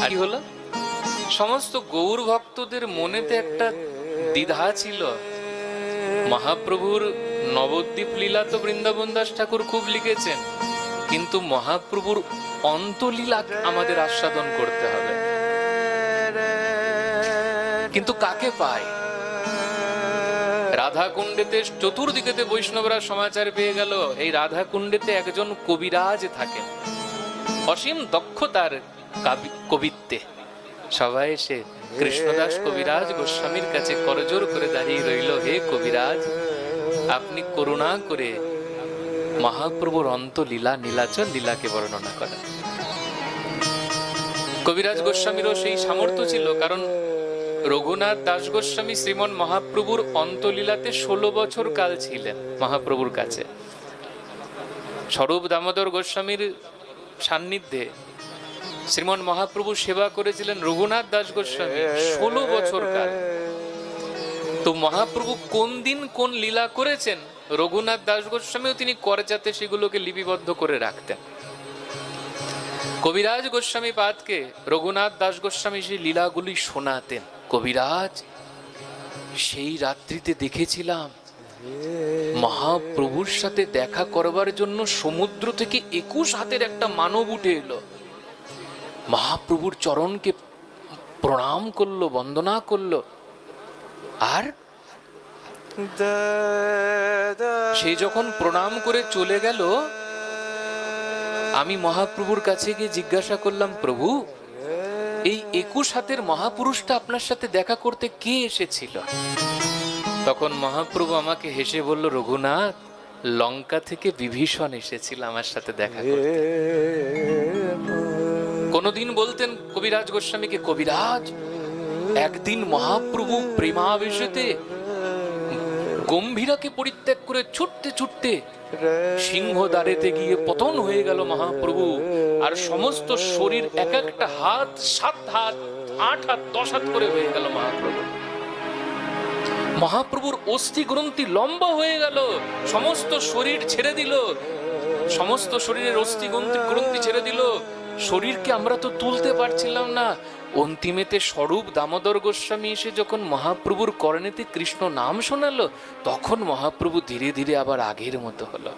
কি হলো? সমস্ত গৌর ভক্তদের মনেতে একটা দ্বিধা ছিল। মহাপ্রভুর নবদ্বীপ লীলা তো বৃন্দাবন দাস ঠাকুর খুব লিখেছেন, কিন্তু মহাপ্রভুর অন্তলীলা আমাদের আস্বাদন করতে হবে। কিন্তু কাকে পায়? রাধা কুণ্ডেতে চতুর্দিকেতে বৈষ্ণবরা সমাচার পেয়ে গেল এই রাধা কুণ্ডেতে একজন কবিরাজ থাকেন, অসীম দক্ষতার কবিত্বে। সবাই এসে কৃষ্ণদাস কবিরাজ গোস্বামীর কাছে করজোড় করে দাঁড়িয়ে রইল, হে কবিরাজ, আপনি করুণা করে মহাপ্রভুর অন্তলীলা নীলাচল লীলাকে বর্ণনা করেন। কবিরাজ গোস্বামীরও সেই সামর্থ্য ছিল, কারণ রঘুনাথ দাস গোস্বামী শ্রীমন মহাপ্রভুর অন্তলীলাতে 16 বছর কাল ছিলেন মহাপ্রভুর কাছে। স্বরূপ দামোদর গোস্বামীর সান্নিধ্যে শ্রীমন মহাপ্রভু সেবা করেছিলেন রঘুনাথ দাস গোস্বামী 16 বছর কাল। তো মহাপ্রভু কোন দিন কোন লীলা করেছেন রঘুনাথ দাস গোস্বামীও তিনি করজাতে সেগুলোকে লিপিবদ্ধ করে রাখতেন। কবিরাজ গোস্বামী পাদকে রঘুনাথ দাস গোস্বামী সেই লীলাগুলি শোনাতেন। কবিরাজ, সেই রাত্রিতে দেখেছিলাম মহাপ্রভুর সাথে দেখা করবার জন্য সমুদ্র থেকে 21 হাতের একটা মানব উঠে এলো, মহাপ্রভুর চরণকে প্রণাম করলো, বন্দনা করলো, আর সে যখন প্রণাম করে চলে গেল, আমি মহাপ্রভুর কাছে গিয়ে জিজ্ঞাসা করলাম, প্রভু, এই 21 হাতের মহাপুরুষটা আপনার সাথে দেখা করতে কে এসেছিল? তখন মহাপ্রভু আমাকে হেসে বলল, রঘুনাথ, লঙ্কা থেকে বিভীষণ এসেছিল আমার সাথে দেখা করতে। কোনদিন বলতেন কবিরাজ গোস্বামীকে, কবিরাজ, একদিন মহাপ্রভু প্রেমাবেশেতে গম্ভীরাকে পরিত্যাগ করে ছুটতে ছুটতে সিংহ দ্বারেতে গিয়ে পতন হয়ে গেল মহাপ্রভু, আর সমস্ত শরীর এক একটা হাত, 7 হাত, 8 হাত, 10 হাত করে হয়ে গেল মহাপ্রভু। মহাপ্রভুর অস্থি গ্রন্থি লম্বা হয়ে গেল, সমস্ত শরীর ছেড়ে দিল, সমস্ত শরীরের অস্থি গ্রন্থি ছেড়ে দিল, শরীরকে আমরা তো তুলতে পারছিলাম না। অন্তিমেতে স্বরূপ দামোদর গোস্বামী এসে যখন মহাপ্রভুর কর্ণেতে কৃষ্ণ নাম শোনালো, তখন মহাপ্রভু ধীরে ধীরে আবার আগের মতো হলো।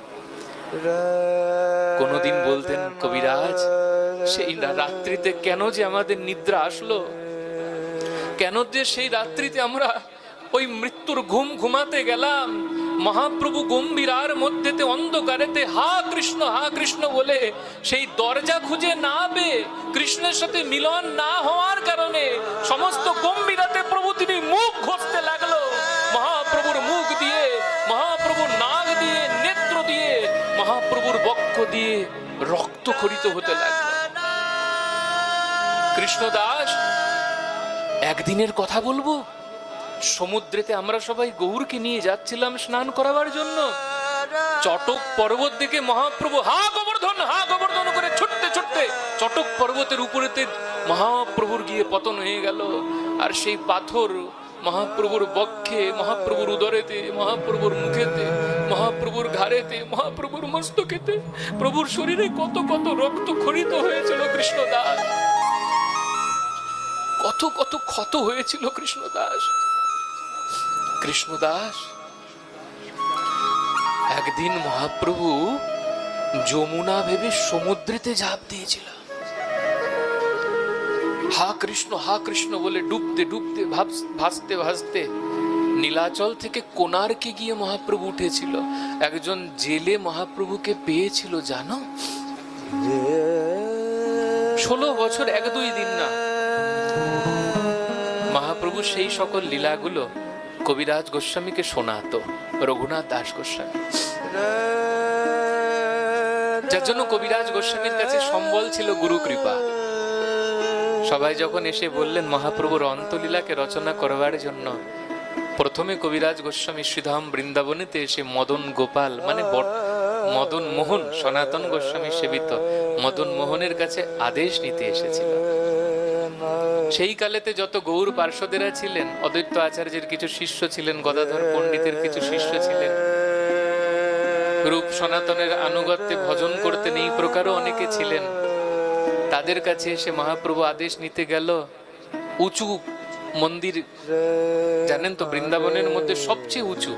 কোনদিন বলতেন, কবিরাজ, সেই রাত্রিতে কেন যে আমাদের নিদ্রা আসলো, কেন যে সেই রাত্রিতে আমরা ওই মৃত্যুর ঘুম ঘুমাতে গেলাম, মহাপ্রভু গম্ভীরার মধ্যেতে অন্ধকারেতে হা কৃষ্ণ বলে সেই দরজা খুঁজে না পেয়ে কৃষ্ণের সাথে মিলন না হওয়ার কারণে সমস্ত গম্ভীরাতে প্রভু তিনি মুখ ঘষতে লাগলো। মহাপ্রভুর মুখ দিয়ে, মহাপ্রভুর নাক দিয়ে, নেত্র দিয়ে, মহাপ্রভুর বক্ষ দিয়ে রক্তক্ষরিত হতে লাগলো। কৃষ্ণদাস, একদিনের কথা বলবো, সমুদ্রেতে আমরা সবাই গৌরকে নিয়ে যাচ্ছিলাম স্নান করাবার জন্য। চটক পর্বত দেখে মহাপ্রভু হা গোবর্ধন করে ছুটতে ছুটতে চটক পর্বতের উপরেতে মহাপ্রভুর গিয়ে পতন হয়ে গেল। আর সেই পাথর মহাপ্রভুর বক্ষে, মহাপ্রভুর উদরেতে, মহাপ্রভুর মুখেতে, মহাপ্রভুর ঘাড়েতে, মহাপ্রভুর মস্তকেতে, প্রভুর শরীরে কত কত রক্ত খরিত হয়েছিল কৃষ্ণদাস, কত কত ক্ষত হয়েছিল কৃষ্ণদাস। কৃষ্ণদাস, একদিন মহাপ্রভু যমুনা ভেবে সমুদ্রেতে ঝাঁপ দিয়েছিল। হা কৃষ্ণ বলে ডুবতে ডুবতে ভাসতে ভাসতে নীলাচল থেকে কোণার্কে গিয়ে মহাপ্রভু উঠেছিল। একজন জেলে মহাপ্রভুকে পেয়েছিল, জানো, 16 বছর 1-2 দিন না। মহাপ্রভু সেই সকল লীলাগুলো কবিরাজ গোস্বামীকে শোনাতো, রঘুনাথ দাস গোস্বামী, যার জন্য কবিরাজ গোস্বামীর কাছে সম্বল ছিল গুরু কৃপা। সবাই যখন এসে বললেন মহাপ্রভুর অন্তলীলাকে রচনা করবার জন্য, প্রথমে কবিরাজ গোস্বামী শ্রীধাম বৃন্দাবনেতে এসে মদন গোপাল মানে মদন মোহন, সনাতন গোস্বামী সেবিত মদন মোহনের কাছে আদেশ নিতে এসেছিল। সেই কালেতে যত গৌর পার্শ্বদেরা ছিলেন, অদ্বৈত আচার্যের কিছু শিষ্য ছিলেন, গদাধর পণ্ডিতের কিছু শিষ্য ছিলেন, রূপ সনাতনের আনুগত্যে ভজন করতেন, এই প্রকারও অনেকে ছিলেন। তাদের কাছে এসে মহাপ্রভু আদেশ নিতে গেল। উঁচু মন্দির জানেন তো, বৃন্দাবনের মধ্যে সবচেয়ে উঁচু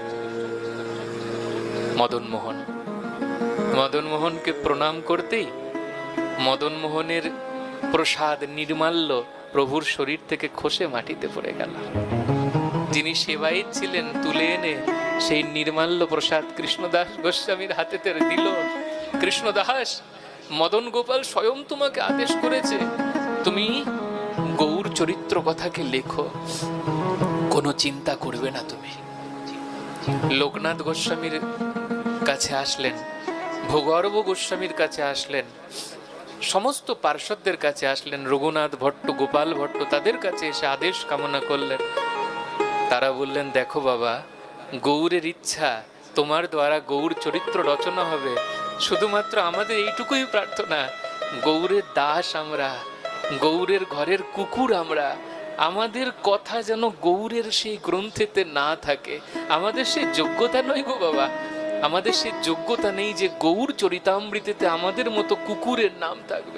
মদন মোহন। মদন মোহনকে প্রণাম করতেই মদন মোহনের প্রসাদ নির্মাল্য প্রভুর শরীর থেকে খসে মাটিতে পড়ে গেল। যিনি সেবায়িত ছিলেন তুলে এনে সেই নির্মাল্য প্রসাদ কৃষ্ণদাস গোস্বামীর হাতে দিল। কৃষ্ণদাস, মদন গোপাল স্বয়ং তোমাকে আদেশ করেছে তুমি গৌর চরিত্র কথাকে লেখো, কোনো চিন্তা করবে না তুমি। লোকনাথ গোস্বামীর কাছে আসলেন, ভূগর্ভ গোস্বামীর কাছে আসলেন, সমস্ত পার্ষদদের কাছে আসলেন, রঘুনাথ ভট্ট, গোপাল ভট্ট, তাদের কাছে এসে আদেশ কামনা করলেন। তারা বললেন, দেখো বাবা, গৌরের ইচ্ছা তোমার দ্বারা গৌর চরিত্র রচনা হবে। শুধুমাত্র আমাদের এইটুকুই প্রার্থনা, গৌরের দাস আমরা, গৌরের ঘরের কুকুর আমরা, আমাদের কথা যেন গৌরের সেই গ্রন্থেতে না থাকে। আমাদের সেই যোগ্যতা নয় গো বাবা, আমাদের সেই যোগ্যতা নেই যে গৌর চরিতামৃতেতে আমাদের মতো কুকুরের নাম থাকবে।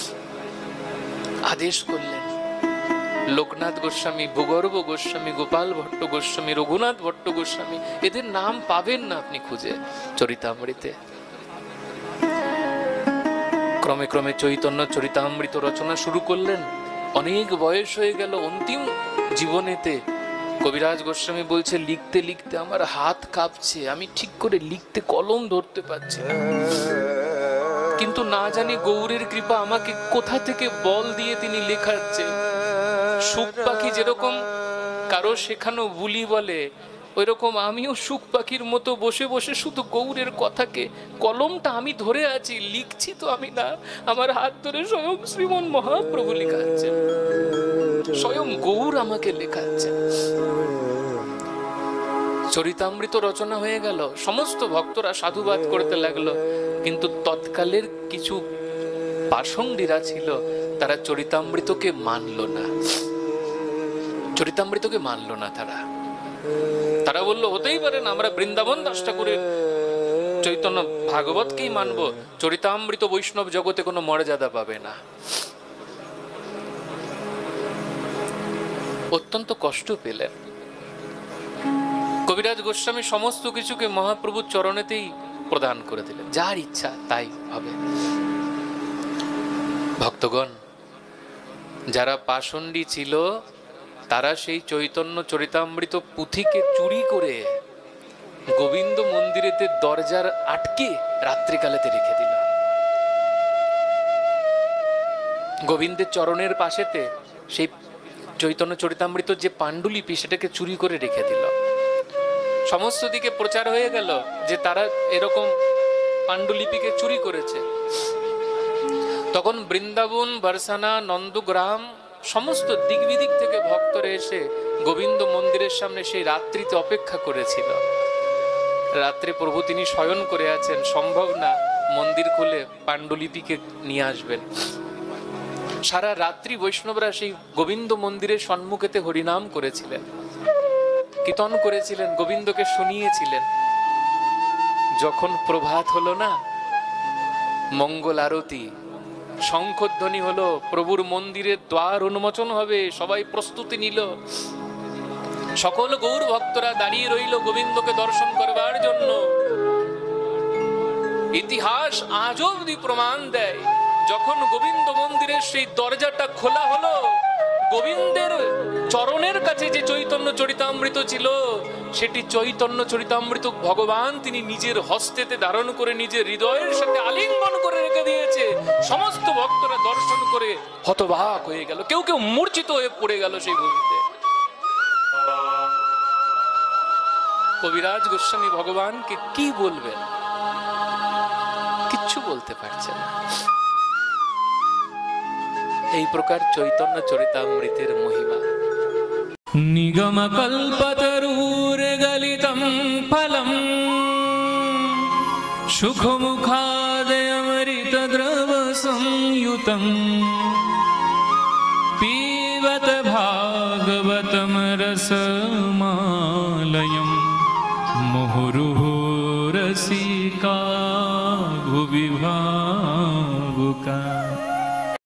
আদেশ করলেন। লোকনাথ গোস্বামী, ভূগর্ভ গোস্বামী, গোপাল ভট্ট গোস্বামী, রঘুনাথ ভট্ট গোস্বামী, এদের নাম পাবেন না আপনি খুঁজে চরিতামৃতে। ক্রমে ক্রমে চৈতন্য চরিতামৃত রচনা শুরু করলেন। অনেক বয়স হয়ে গেল, অন্তিম জীবনেতে কবিরাজ গোস্বামী বলছে, লিখতে লিখতে আমার হাত কাঁপছে, আমি ঠিক করে লিখতে কলম ধরতে পারছি না। কিন্তু না জানি গৌরের কৃপা আমাকে কোথা থেকে বল দিয়ে তিনি লেখাচ্ছে। সুখ পাখি যেরকম কারো শেখানো বুলি বলে, ওই রকম আমিও সুখ পাখির মতো বসে বসে শুধু গৌরের কথাকে, কলমটা আমি ধরে আছি, লিখছি তো আমি না, আমার হাত ধরে স্বয়ং শ্রীমন মহাপ্রভু লেখাচ্ছেন, স্বয়ং গৌর আমাকে লেখাচ্ছেন। চরিতামৃত রচনা হয়ে গেল, সমস্ত ভক্তরা সাধুবাদ করতে লাগলো। কিন্তু তৎকালের কিছু পাষণ্ডীরা ছিল, তারা চরিতামৃতকে মানল না, চরিতামৃতকে মানল না। তারা বলল, হতেই পারে না, আমরা বৃন্দাবন দাস ঠাকুরের চৈতন্য ভাগবতকেই মানবো, চরিতামৃত বৈষ্ণব জগতে কোনো মর্যাদা পাবে না। অত্যন্ত কষ্ট পেলেন। কবিরাজ গোস্বামী সমস্ত কিছুকে মহাপ্রভুর চরণেতেই প্রদান করে দিলেন, যার ইচ্ছা তাই হবে। ভক্তগণ, যারা পাষণ্ডী ছিল তারা সেই চৈতন্য চরিতামৃত পুঁথিকে চুরি করে গোবিন্দ মন্দিরেতে দরজার আটকে রাত্রিকালেতে রেখে দিল। গোবিন্দের চরণের পাশেতে সেই চৈতন্য চরিতামৃত যে পাণ্ডুলিপি, সেটাকে চুরি করে রেখে দিল। সমস্ত দিকে প্রচার হয়ে গেল যে তারা এরকম পাণ্ডুলিপিকে চুরি করেছে। তখন বৃন্দাবন, বরসানা, নন্দগ্রাম, সমস্ত দিক বিদিক থেকে ভক্তরা এসে গোবিন্দ মন্দিরের সামনে সেই রাত্রিতে অপেক্ষা করেছিল। রাত্রে প্রভু তিনি শয়ন করে আছেন, সম্ভব না মন্দির খুলে পাণ্ডুলিপিকে নিয়ে আসবেন। সারা রাত্রি বৈষ্ণবরা সেই গোবিন্দ মন্দিরের সম্মুখেতে হরিনাম করেছিলেন, কীর্তন করেছিলেন, গোবিন্দকে শুনিয়েছিলেন। যখন প্রভাত হলো না, মঙ্গল আরতি, শঙ্খধ্বনি হলো, প্রভুর মন্দিরের দ্বার উন্মোচন হবে, সবাই প্রস্তুতি নিল। সকল গৌর ভক্তরা দাঁড়িয়ে রইল গোবিন্দকে দর্শন করবার জন্য। ইতিহাস আজ অবধি প্রমাণ দেয়, যখন গোবিন্দ মন্দিরের সেই দরজাটা খোলা হলো, গোবিন্দের চরণের কাছে যে চৈতন্য চরিতামৃত ছিল, সেটি চৈতন্য চরিতামৃত ভগবান তিনি নিজের হস্তেতে ধারণ করে নিজের হৃদয়ের সাথে আলিঙ্গন করে রেখে দিয়েছে। সমস্ত ভক্তরা দর্শন করে হতবাক হয়ে গেল, কেউ কেউ মূর্ছিত হয়ে পড়ে গেল সেই ভূমিতে। কবিরাজ গোস্বামী ভগবানকে কি বলবেন, কিচ্ছু বলতে পারছেন না। এই প্রকার চৈতন্য চরিতামৃতের মহিমা। নিগম কল্পতরুর গলিতম ফলম সুখ মুখাদয় অমৃত দ্রব সংযুতম পিবত ভাগবতম রস